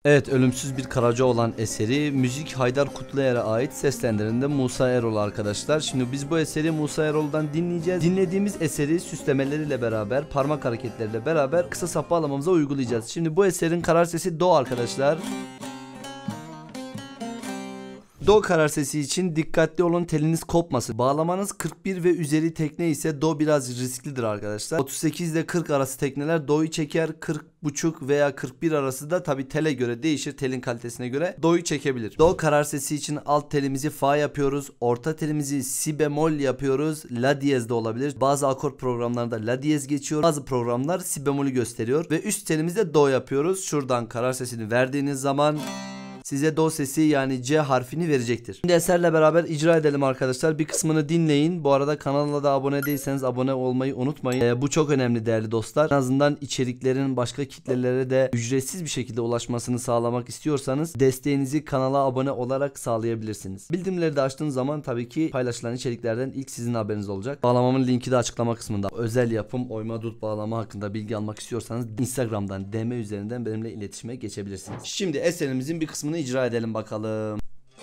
Evet, Ölümsüz Bir Karaca olan eseri müzik Haydar Kutlayar'a ait, seslendiren de Musa Erol arkadaşlar. Şimdi biz bu eseri Musa Erol'dan dinleyeceğiz. Dinlediğimiz eseri süslemeleriyle beraber, parmak hareketleriyle beraber kısa sap bağlamamıza uygulayacağız. Şimdi bu eserin karar sesi do arkadaşlar. Do karar sesi için dikkatli olun, teliniz kopmasın. Bağlamanız 41 ve üzeri tekne ise do biraz risklidir arkadaşlar. 38 ile 40 arası tekneler do'yu çeker. 40,5 veya 41 arası da tabi tele göre değişir, telin kalitesine göre do'yu çekebilir. Do karar sesi için alt telimizi fa yapıyoruz. Orta telimizi si bemol yapıyoruz. La diyez de olabilir. Bazı akort programlarında la diyez geçiyor. Bazı programlar si bemolü gösteriyor. Ve üst telimizde do yapıyoruz. Şuradan karar sesini verdiğiniz zaman size do sesi yani C harfini verecektir. Şimdi eserle beraber icra edelim arkadaşlar. Bir kısmını dinleyin. Bu arada kanala da abone değilseniz abone olmayı unutmayın. Bu çok önemli değerli dostlar. En azından içeriklerin başka kitlelere de ücretsiz bir şekilde ulaşmasını sağlamak istiyorsanız desteğinizi kanala abone olarak sağlayabilirsiniz. Bildirimleri de açtığınız zaman tabii ki paylaşılan içeriklerden ilk sizin haberiniz olacak. Bağlamamın linki de açıklama kısmında. Özel yapım oyma dut bağlama hakkında bilgi almak istiyorsanız Instagram'dan DM üzerinden benimle iletişime geçebilirsiniz. Şimdi eserimizin bir kısmını icra edelim bakalım.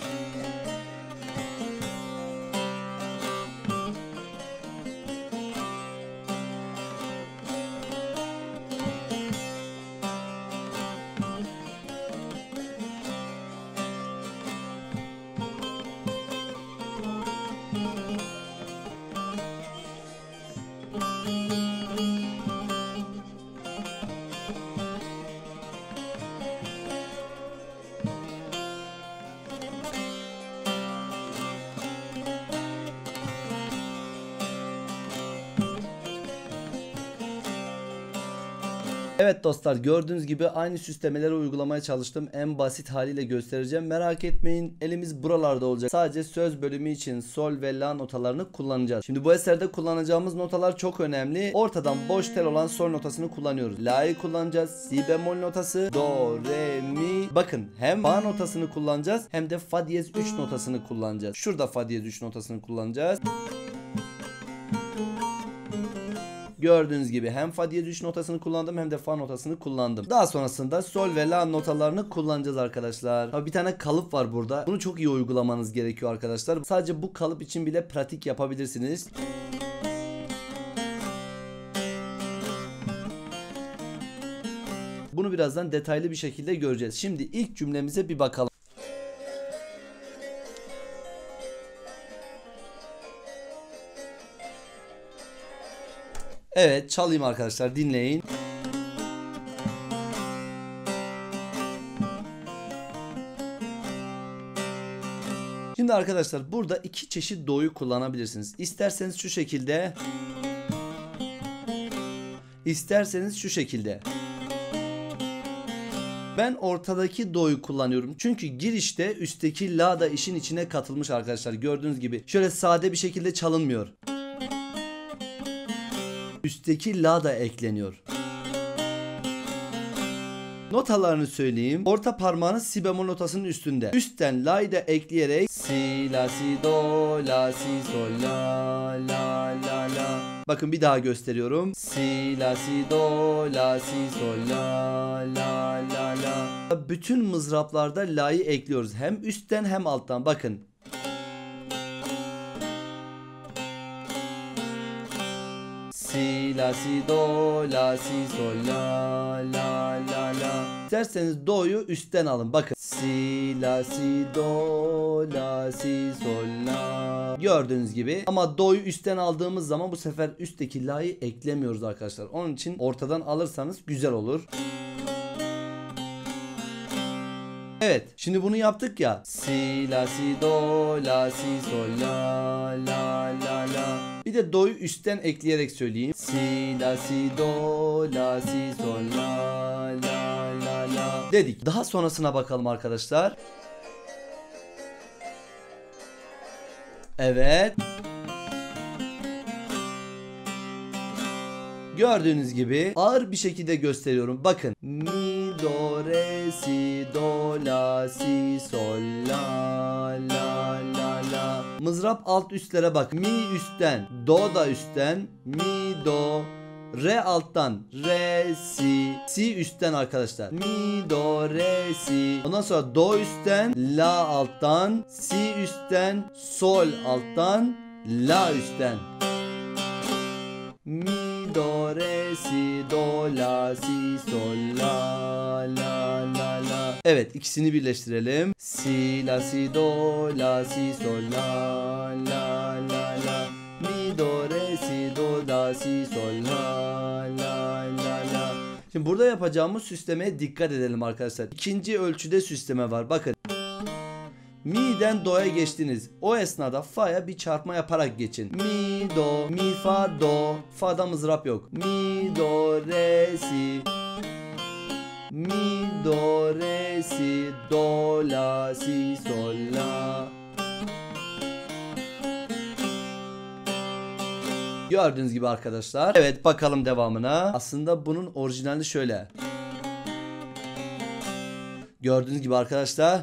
Evet dostlar, gördüğünüz gibi aynı süslemeleri uygulamaya çalıştım. En basit haliyle göstereceğim. Merak etmeyin, elimiz buralarda olacak. Sadece söz bölümü için sol ve la notalarını kullanacağız. Şimdi bu eserde kullanacağımız notalar çok önemli. Ortadan boş tel olan sol notasını kullanıyoruz. La'yı kullanacağız. Si bemol notası, do, re, mi. Bakın, hem fa notasını kullanacağız hem de fa diyez 3 notasını kullanacağız. Şurada fa diyez 3 notasını kullanacağız. Gördüğünüz gibi hem fa diyez 3 notasını kullandım hem de fa notasını kullandım. Daha sonrasında sol ve la notalarını kullanacağız arkadaşlar. Tabii bir tane kalıp var burada. Bunu çok iyi uygulamanız gerekiyor arkadaşlar. Sadece bu kalıp için bile pratik yapabilirsiniz. Bunu birazdan detaylı bir şekilde göreceğiz. Şimdi ilk cümlemize bir bakalım. Evet, çalayım arkadaşlar, dinleyin. Şimdi arkadaşlar burada iki çeşit do'yu kullanabilirsiniz. İsterseniz şu şekilde, isterseniz şu şekilde. Ben ortadaki do'yu kullanıyorum. Çünkü girişte üstteki la da işin içine katılmış arkadaşlar. Gördüğünüz gibi şöyle sade bir şekilde çalınmıyor. Üstteki la da ekleniyor. Notalarını söyleyeyim. Orta parmağınız si bemol notasının üstünde. Üstten la'yı da ekleyerek si, la, si, do, la, si, sol, la, la, la, la. Bakın bir daha gösteriyorum. Si, la, si, do, la, si, sol, la, la, la, la. Bütün mızraplarda la'yı ekliyoruz. Hem üstten hem alttan. Bakın. Si, la, si, do, la, si, sol, la, la, la, la. İsterseniz do'yu üstten alın. Bakın. Si, la, si, do, la, si, sol, la. Gördüğünüz gibi. Ama do'yu üstten aldığımız zaman bu sefer üstteki la'yı eklemiyoruz arkadaşlar. Onun için ortadan alırsanız güzel olur. Evet, şimdi bunu yaptık ya. Si, la, si, do, la, si, sol, la, la, la, la. Bir de do'yu üstten ekleyerek söyleyeyim. Si, la, si, do, la, si, sol, la, la, la, la. Dedik. Daha sonrasına bakalım arkadaşlar. Evet. Gördüğünüz gibi ağır bir şekilde gösteriyorum. Bakın. Mi, do, re, si, do, la, si, sol, la, la, la, la. Mızrap alt üstlere bak. Mi üstten, do da üstten, mi, do, Re alttan, re, si, si üstten arkadaşlar. Mi, do, re, si. Ondan sonra do üstten, la alttan, si üstten, sol alttan, la üstten. Mi, do, re, si, do, la, si, sol, la, la, la, la. Evet, ikisini birleştirelim. Si, la, si, do, la, si, sol, la, la, la, la. Mi, do, re, si, do, la, si, sol, la, la, la, la. Şimdi burada yapacağımız süslemeye dikkat edelim arkadaşlar. İkinci ölçüde süsleme var. Bakın. Mi'den do'ya geçtiniz. O esnada fa'ya bir çarpma yaparak geçin. Mi, do, mi, fa, do. Fa'da mızrap yok. Mi, do, re, si. Mi, do, re, si, do, la, si, sol, la. Gördüğünüz gibi arkadaşlar. Evet, bakalım devamına. Aslında bunun orijinali şöyle. Gördüğünüz gibi arkadaşlar.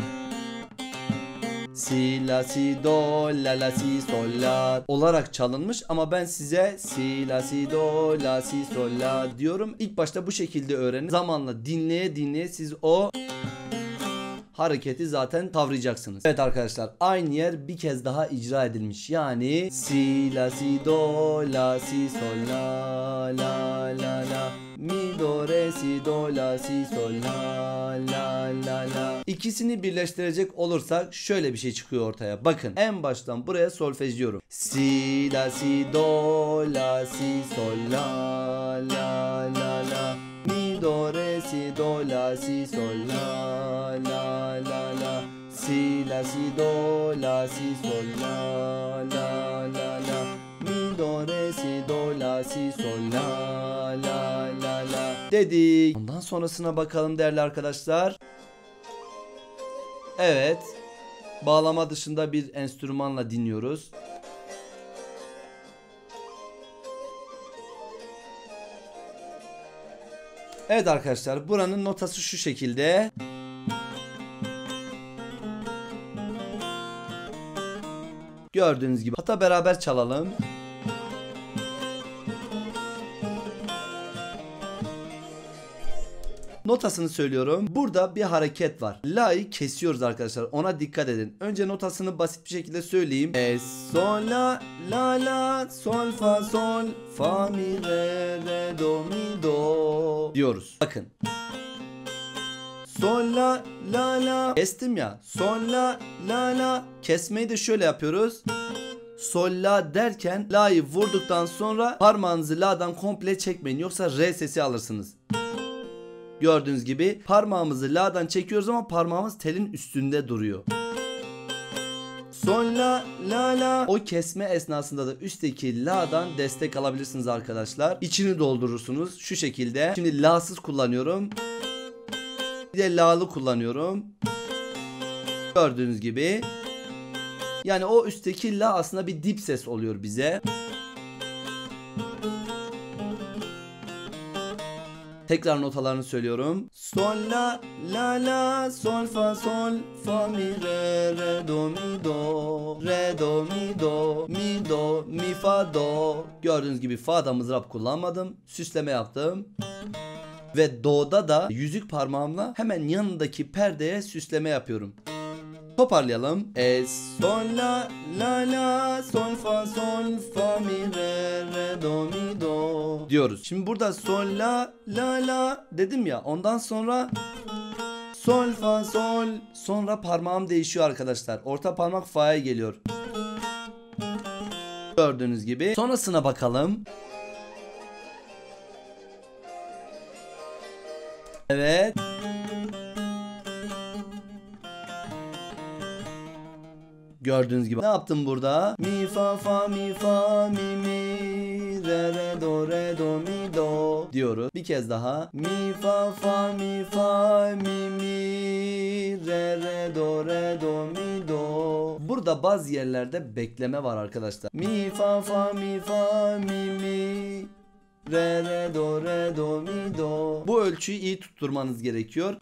Si, la, si, do, la, la, si, sol, la olarak çalınmış ama ben size si, la, si, do, la, si, sol, la diyorum. İlk başta bu şekilde öğrenin. Zamanla dinleye dinleye siz o hareketi zaten kavrayacaksınız. Evet arkadaşlar, aynı yer bir kez daha icra edilmiş. Yani si, la, si, do, la, si, sol, la, la, la, la. Mi, do, re, si, do, la, si, sol, la, la, la, la. İkisini birleştirecek olursak şöyle bir şey çıkıyor ortaya. Bakın, en baştan buraya solfejliyorum. Si, la, si, do, la, si, sol, la, la, la, la. Mi, do, re, si, do, la, si, sol, la, la, la, la. Si, la, si, do, la, si, sol, la, la, la, la. Mi, do, re, si, do, la, si, sol, la, la, la, la dedik. Ondan sonrasına bakalım değerli arkadaşlar. Evet. Bağlama dışında bir enstrümanla dinliyoruz. Evet arkadaşlar, buranın notası şu şekilde. Gördüğünüz gibi. Hatta beraber çalalım. Notasını söylüyorum. Burada bir hareket var. La'yı kesiyoruz arkadaşlar. Ona dikkat edin. Önce notasını basit bir şekilde söyleyeyim. Sol, la, la, la, sol, fa, sol, fa, mi, re, re, do, mi, do diyoruz. Bakın. Sol, la, la, la. Kestim ya. Sol, la, la, la. Kesmeyi de şöyle yapıyoruz. Sol, la derken la'yı vurduktan sonra parmağınızı la'dan komple çekmeyin. Yoksa re sesi alırsınız. Gördüğünüz gibi parmağımızı la'dan çekiyoruz ama parmağımız telin üstünde duruyor. Sol, la, la, la. O kesme esnasında da üstteki la'dan destek alabilirsiniz arkadaşlar. İçini doldurursunuz şu şekilde. Şimdi la'sız kullanıyorum. Bir de la'lı kullanıyorum. Gördüğünüz gibi. Yani o üstteki la aslında bir dip ses oluyor bize. Tekrar notalarını söylüyorum. Sol, la, la, la, sol, fa, sol, fa, mi, re, re, do, mi, do, re, do, mi, do, mi, do, mi, fa, do. Gördüğünüz gibi fa'da mızrap kullanmadım. Süsleme yaptım. Ve do'da da yüzük parmağımla hemen yanındaki perdeye süsleme yapıyorum. Toparlayalım. Sol, la, la, la, sol, fa, sol, fa, mi, re, re, do, mi, do diyoruz. Şimdi burada sol, la, la, la dedim ya. Ondan sonra sol, fa, sol. Sonra parmağım değişiyor arkadaşlar. Orta parmak fa'ya geliyor. Gördüğünüz gibi. Sonrasına bakalım. Evet. Gördüğünüz gibi. Ne yaptım burada? Mi, fa, fa, mi, fa, mi, mi, re, re, do, re, do, mi, do diyoruz. Bir kez daha. Mi, fa, fa, mi, fa, mi, mi, re, re, do, re, do, mi, do. Burada bazı yerlerde bekleme var arkadaşlar. Mi, fa, fa, mi, fa, mi, mi, re, re, do, re, do, mi, do. Bu ölçüyü iyi tutturmanız gerekiyor.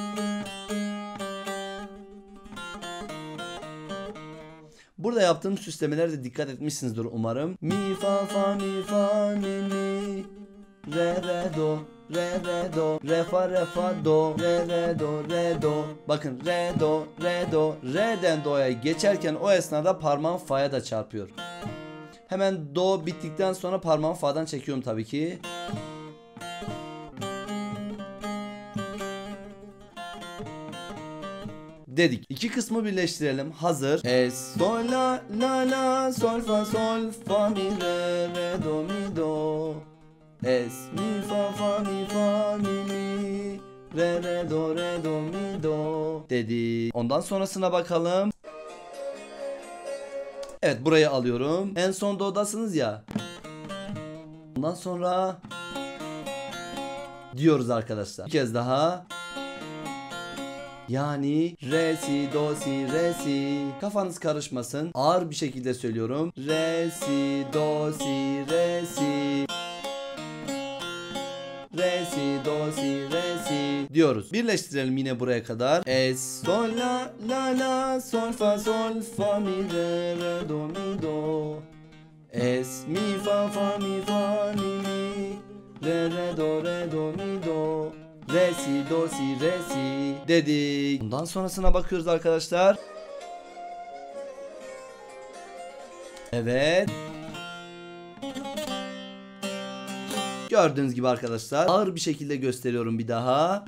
Burada yaptığım süslemelerde dikkat etmişsinizdir umarım. Mi, fa, fa, mi, fa, mi, mi, re re do, re re do, re fa do, re re do, re do. Bakın re do, re do, re'den do'ya geçerken o esnada parmağım fa'ya da çarpıyor. Hemen do bittikten sonra parmağımı fa'dan çekiyorum tabii ki. Dedik. İki kısmı birleştirelim. Hazır. Es, sol, la, la, la, sol, fa, mi, re, do, mi, do. Es, mi, fa, mi, re, do, mi, do. Dedik. Ondan sonrasına bakalım. Evet, burayı alıyorum. En son do'dasınız ya. Ondan sonra diyoruz arkadaşlar. Bir kez daha. Yani re si do si re si. Kafanız karışmasın. Ağır bir şekilde söylüyorum. Re si do si re si. Re si do si re si diyoruz. Birleştirelim yine buraya kadar. Es sol la la la sol fa mi re do mi do. Es mi fa mi re do mi do. Re si do si re si dedik. Bundan sonrasına bakıyoruz arkadaşlar. Evet. Gördüğünüz gibi arkadaşlar ağır bir şekilde gösteriyorum bir daha.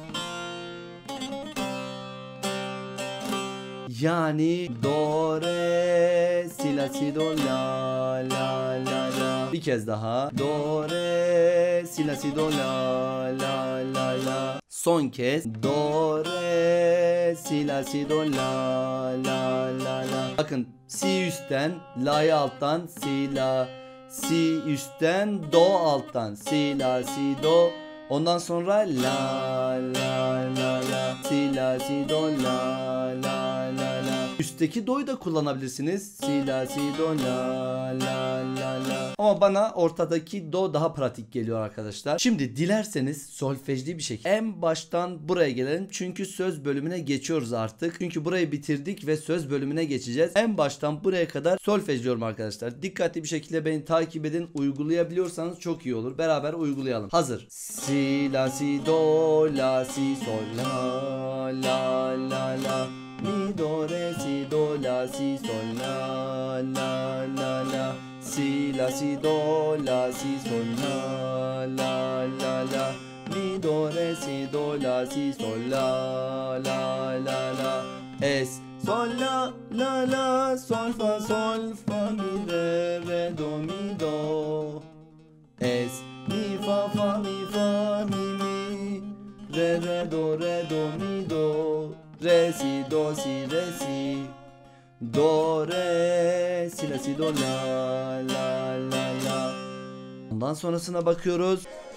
Yani do re si la si do la la la la. Bir kez daha. Do re si la si do la la la la. Son kez. Do re si la si do la la la la. Bakın si üstten, la'yı alttan, si la, si üstten, do alttan, si la si do. Ondan sonra la la la la, si la si do la la la la. Üstteki do'yu da kullanabilirsiniz. Si la si do la la la la. Ama bana ortadaki do daha pratik geliyor arkadaşlar. Şimdi dilerseniz solfejli bir şekilde en baştan buraya gelelim. Çünkü söz bölümüne geçiyoruz artık. Çünkü burayı bitirdik ve söz bölümüne geçeceğiz. En baştan buraya kadar solfejliyorum arkadaşlar. Dikkatli bir şekilde beni takip edin. Uygulayabiliyorsanız çok iyi olur. Beraber uygulayalım. Hazır. Si la si do la si sol la la la la. Mi do re si do la si sol la la la la. Si la si do la si sol la la la la. Mi do re si do la si sol la la la la. Es sol la la la sol fa mi re do mi do. Es mi fa mi re do mi do. Re si do si re si. Do re si la si do la la la la. Ondan sonrasına bakıyoruz.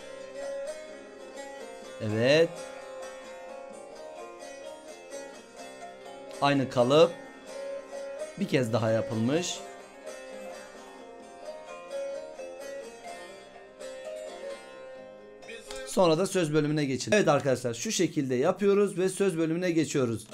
Evet. Aynı kalıp. Bir kez daha yapılmış. Sonra da söz bölümüne geçelim. Evet arkadaşlar şu şekilde yapıyoruz ve söz bölümüne geçiyoruz.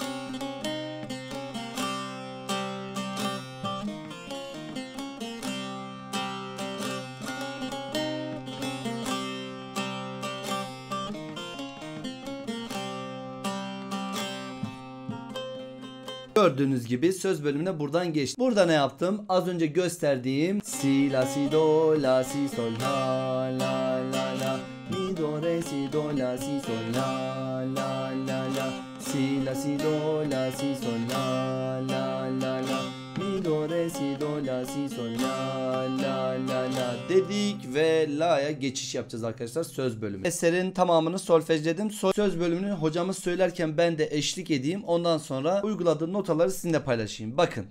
Gördüğünüz gibi söz bölümüne buradan geçtim. Burada ne yaptım? Az önce gösterdiğim si la si do la si sol la la la la. Mi do re si do la si sol la la la la. Si la si do la si sol la la la la. Mi do re si do la si sol la la la la dedik ve la'ya geçiş yapacağız arkadaşlar söz bölümü. Eserin tamamını solfejledim. Söz bölümünü hocamız söylerken ben de eşlik edeyim. Ondan sonra uyguladığım notaları sizinle paylaşayım. Bakın.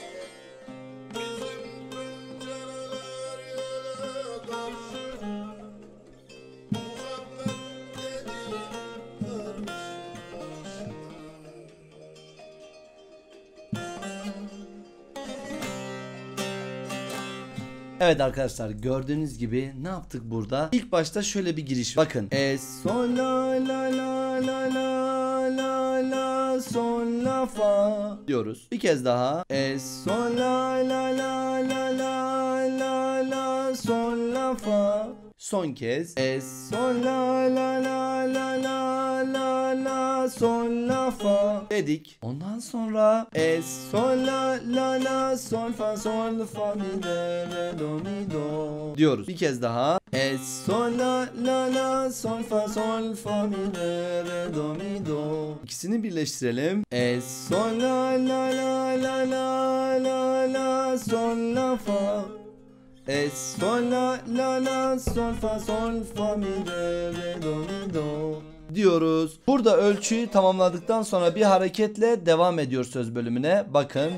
Evet arkadaşlar gördüğünüz gibi ne yaptık burada? İlk başta şöyle bir giriş. Bakın. Es sol la la la la la la la sol la fa diyoruz. Bir kez daha. Es sol la la la la la la la sol la fa. Son kez. Es, sol, la, la, la, la, la, la, la, sol, la, fa dedik. Ondan sonra es, sol, la, la, la, sol, fa, mi, re, do, mi, do diyoruz. Bir kez daha. Es, sol, la, la, la, sol, fa, mi, re, do, mi, do. İkisini birleştirelim. Es, sol, la, la, la, la, la, la, la, sol, la, fa. Es, sol, la, la, la, sol, fa, mi, re, do, mi, do diyoruz. Burada ölçüyü tamamladıktan sonra bir hareketle devam ediyor söz bölümüne. Bakın.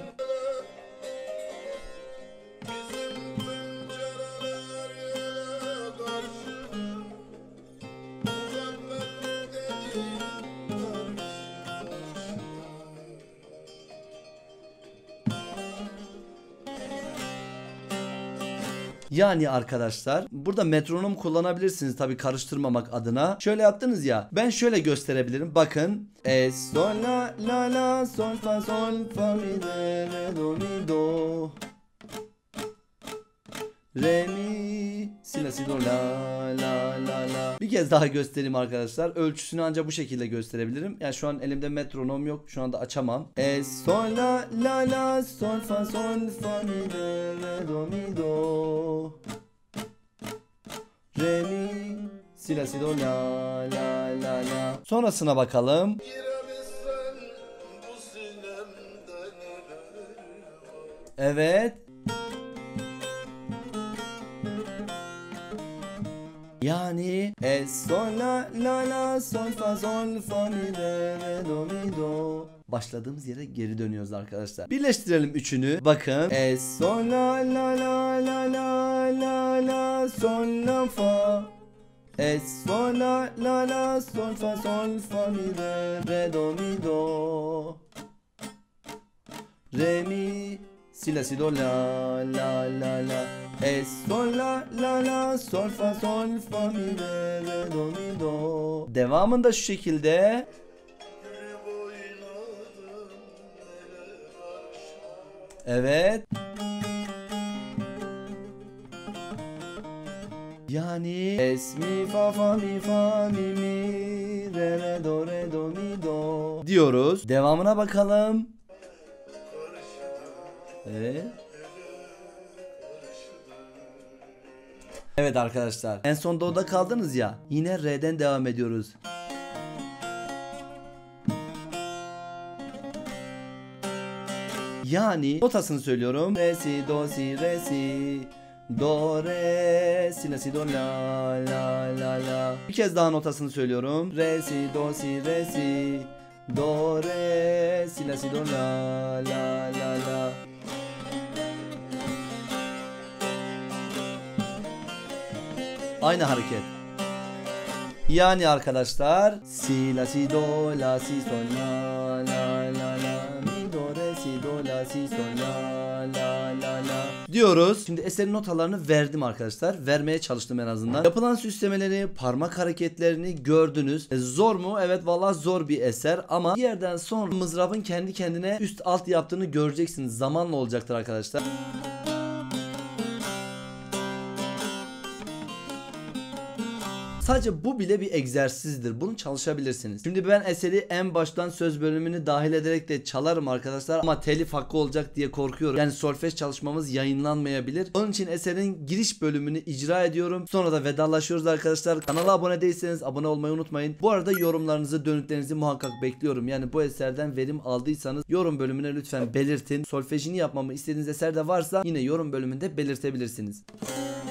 Yani arkadaşlar burada metronom kullanabilirsiniz tabi karıştırmamak adına. Şöyle yaptınız ya, ben şöyle gösterebilirim. Bakın. Es, sol, la, la, la, sol, fa, mi, re, do, mi, do. Re, mi, si, la, si, do, la, la, la, la. Bir kez daha göstereyim arkadaşlar. Ölçüsünü ancak bu şekilde gösterebilirim. Yani şu an elimde metronom yok. Şu anda açamam. Es, sol, la, la, la, sol, fa, mi, re, do, mi, do. Re, mi, si, la, si, do, la, la, la, la. Sonrasına bakalım. Evet. Yani es, sol, la, la, la, sol, fa, mi, re, do, mi, do. Başladığımız yere geri dönüyoruz arkadaşlar. Birleştirelim üçünü. Bakın. Es, sol, la, la, la, la, la, la, la, sol, la, fa. Es, sol, la, la, la, sol, fa, mi, re, do, mi, do. Re, mi, si, la, si, do, la, la, la, la. Es, sol, la, la, la, sol, fa, mi, re, do, mi, do. Devamında şu şekilde. Evet. Yani es, mi, fa, mi, re, do, mi, do diyoruz. Devamına bakalım. Evet. Evet arkadaşlar. En son do'da kaldınız ya. Yine re'den devam ediyoruz. Yani notasını söylüyorum. Re, si, do, si, re, si. Do, re, si, la, si, do, la, la, la, la. Bir kez daha notasını söylüyorum. Re, si, do, si, re, si. Do, re, si, la, si, do, la, la, la, la. Aynı hareket. Yani arkadaşlar. Si, la, si, do, la, si, sol, la, la, la, la. Mi, do, re, si, do, la, si, sol, la, la, la, la diyoruz. Şimdi eserin notalarını verdim arkadaşlar. Vermeye çalıştım en azından. Yapılan süslemeleri, parmak hareketlerini gördünüz. Zor mu? Evet vallahi zor bir eser ama bir yerden sonra mızrabın kendi kendine üst alt yaptığını göreceksiniz. Zamanla olacaktır arkadaşlar. Sadece bu bile bir egzersizdir. Bunu çalışabilirsiniz. Şimdi ben eseri en baştan söz bölümünü dahil ederek de çalarım arkadaşlar. Ama telif hakkı olacak diye korkuyorum. Yani solfej çalışmamız yayınlanmayabilir. Onun için eserin giriş bölümünü icra ediyorum. Sonra da vedalaşıyoruz arkadaşlar. Kanala abone değilseniz abone olmayı unutmayın. Bu arada yorumlarınızı, dönütlerinizi muhakkak bekliyorum. Yani bu eserden verim aldıysanız yorum bölümüne lütfen belirtin. Solfejini yapmamı istediğiniz eser de varsa yine yorum bölümünde belirtebilirsiniz.